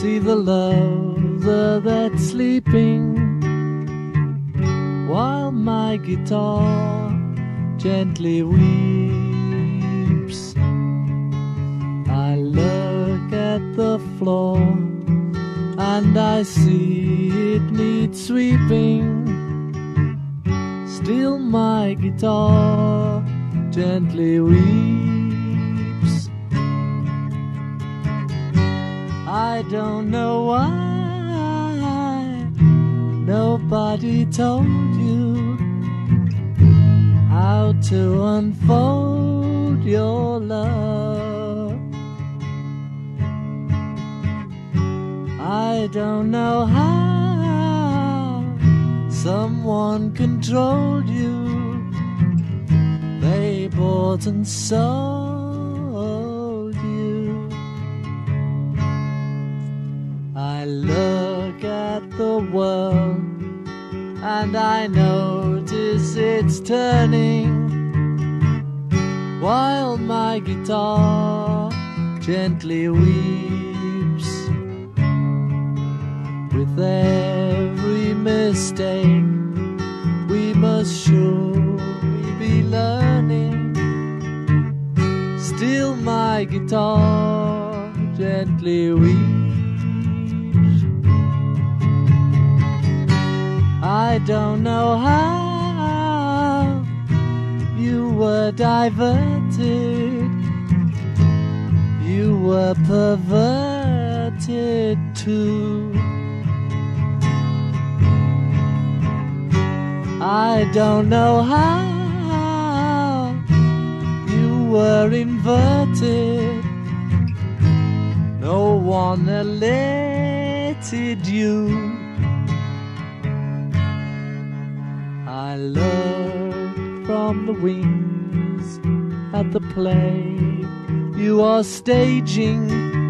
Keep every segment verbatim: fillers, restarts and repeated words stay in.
see the lover that's sleeping, while my guitar gently weeps. I look at the floor and I see it needs sweeping. Still my guitar gently weeps. I don't know why nobody told you how to unfold your love. I don't know how someone controlled you. They bought and sold you. I look at the world and I notice it's turning, while my guitar gently weeps. With every mistake we must surely be learning. Still my guitar gently weeps. I don't know how you were diverted, you were perverted too. I don't know how you were inverted, no one elected you. I look from the wings at the play you are staging,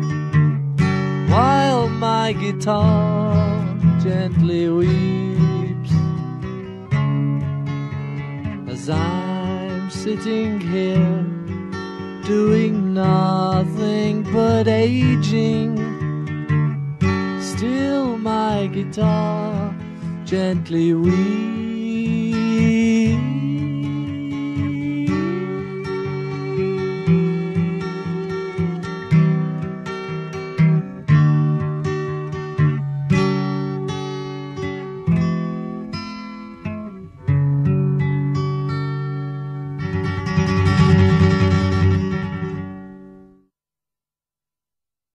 while my guitar gently weeps. As I'm sitting here doing nothing but aging, still my guitar gently weeps.